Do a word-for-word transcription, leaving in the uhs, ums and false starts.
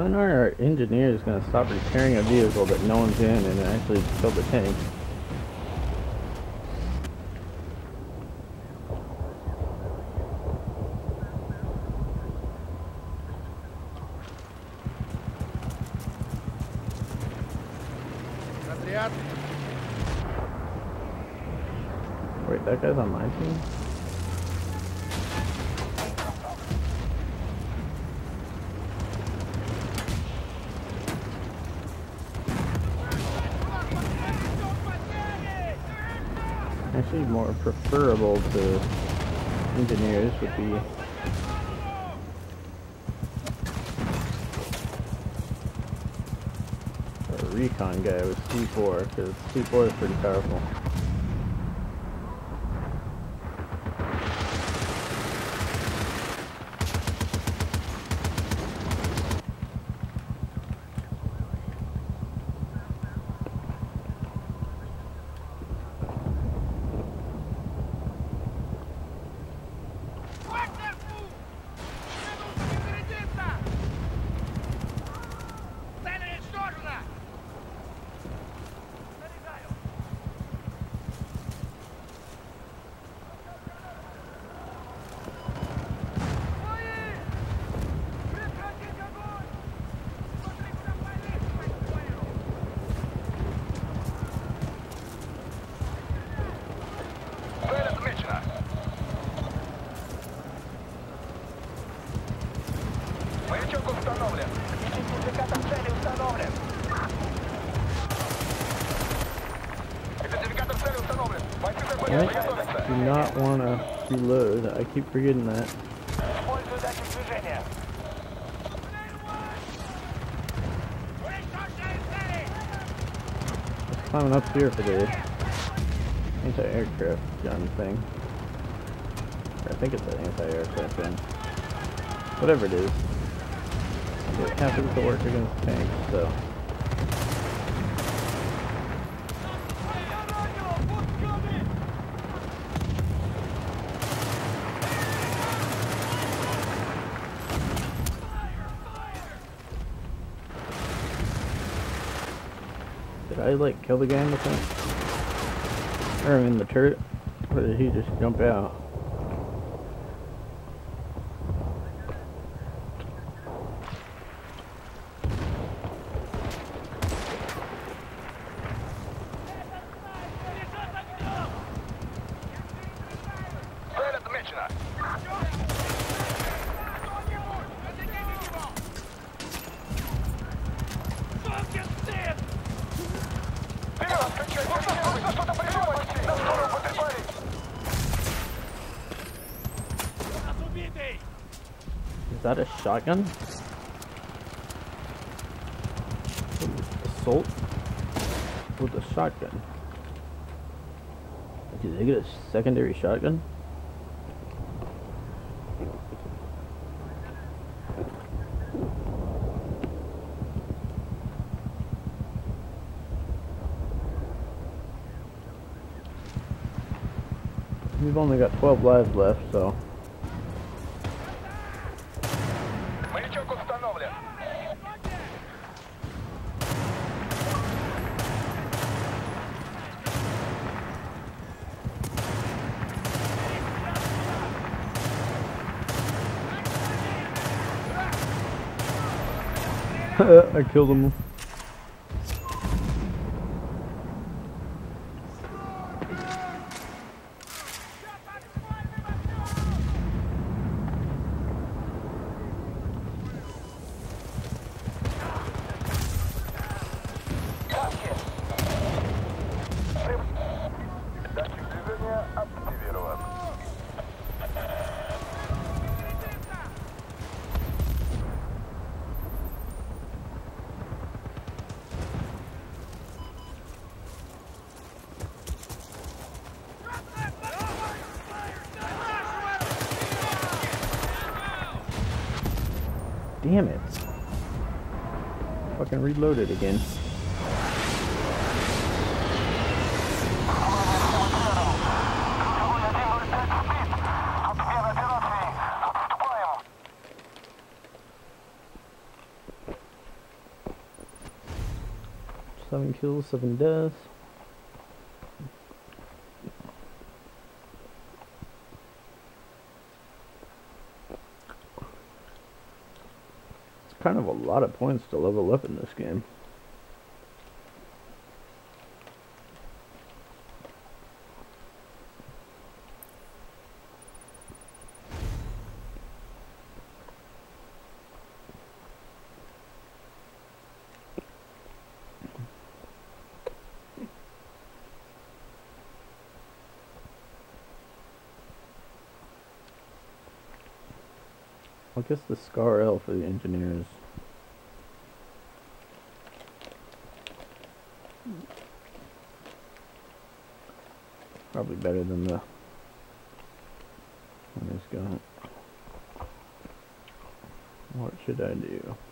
When are our engineers going to stop repairing a vehicle that no one's in and actually kill the tank? Wait, that guy's on my team? Actually, more preferable to engineers would be a recon guy with C four, because C four is pretty powerful. I do not want to reload. I keep forgetting that. Just climbing up here for the anti-aircraft gun thing. Or I think it's an anti-aircraft gun. Whatever it is. It happens to work against tanks, so. Did I like kill the guy in the tank? Or in the turret? Or did he just jump out? Is that a shotgun? Assault with a shotgun. Did they get a secondary shotgun? We've only got twelve lives left, so. I killed him. Damn it. Fucking reload it again. Seven kills, seven deaths. It's kind of a lot of points to level up in this game. I guess the Scar L for the engineers. Probably better than the one he's got. What should I do?